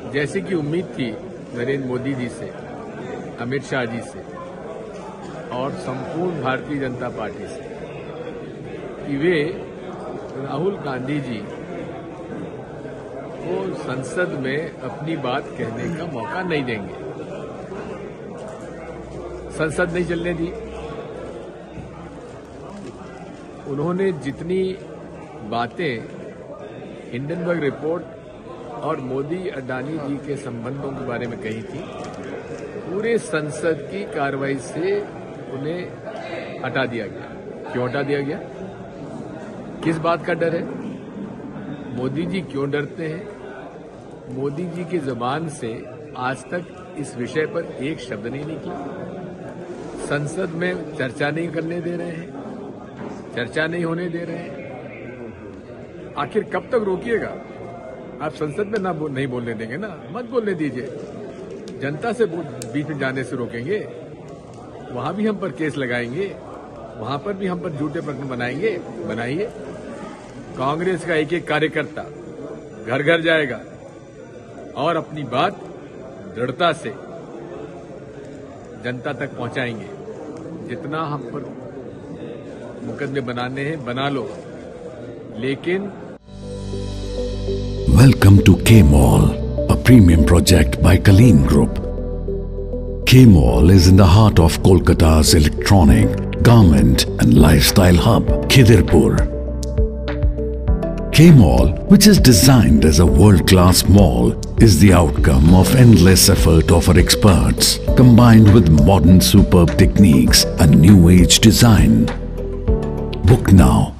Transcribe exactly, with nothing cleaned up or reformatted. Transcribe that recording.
जैसे कि उम्मीद थी नरेंद्र मोदी जी से, अमित शाह जी से और संपूर्ण भारतीय जनता पार्टी से कि वे राहुल गांधी जी को संसद में अपनी बात कहने का मौका नहीं देंगे। संसद नहीं चलने दी। उन्होंने जितनी बातें हिंडनबर्ग रिपोर्ट और मोदी अडानी जी के संबंधों के बारे में कही थी, पूरे संसद की कार्रवाई से उन्हें हटा दिया गया। क्यों हटा दिया गया? किस बात का डर है? मोदी जी क्यों डरते हैं? मोदी जी की जुबान से आज तक इस विषय पर एक शब्द नहीं निकला। संसद में चर्चा नहीं करने दे रहे हैं, चर्चा नहीं होने दे रहे हैं। आखिर कब तक रोकिएगा? आप संसद में ना बोल, नहीं बोलने देंगे ना, मत बोलने दीजिए। जनता से बीच में जाने से रोकेंगे, वहां भी हम पर केस लगाएंगे, वहां पर भी हम पर झूठे प्रकरण बनाएंगे। बनाइए। कांग्रेस का एक एक कार्यकर्ता घर घर जाएगा और अपनी बात दृढ़ता से जनता तक पहुंचाएंगे। जितना हम पर मुकदमे बनाने हैं बना लो, लेकिन Welcome to K-Mall, a premium project by Kaleen Group. K-Mall is in the heart of Kolkata's electronic, garment and lifestyle hub, Khidirpur. K-Mall, which is designed as a world-class mall, is the outcome of endless effort of our experts, combined with modern superb techniques and new age design. Book now